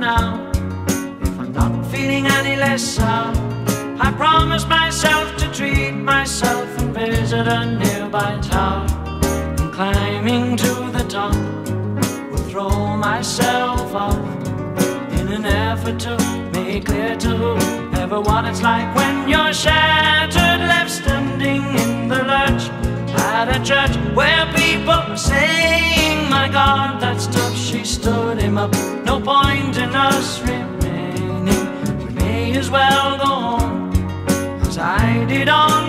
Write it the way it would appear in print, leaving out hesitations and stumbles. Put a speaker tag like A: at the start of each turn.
A: now. If I'm not feeling any less sour, I promise myself to treat myself and visit a nearby tower. And climbing to the top, will throw myself off in an effort to make clear to whoever what it's like when you're shattered, left standing in the lurch at a church where people were saying, my God, that's tough. She stood him up. No point in us remaining. We may as well go home, as I did on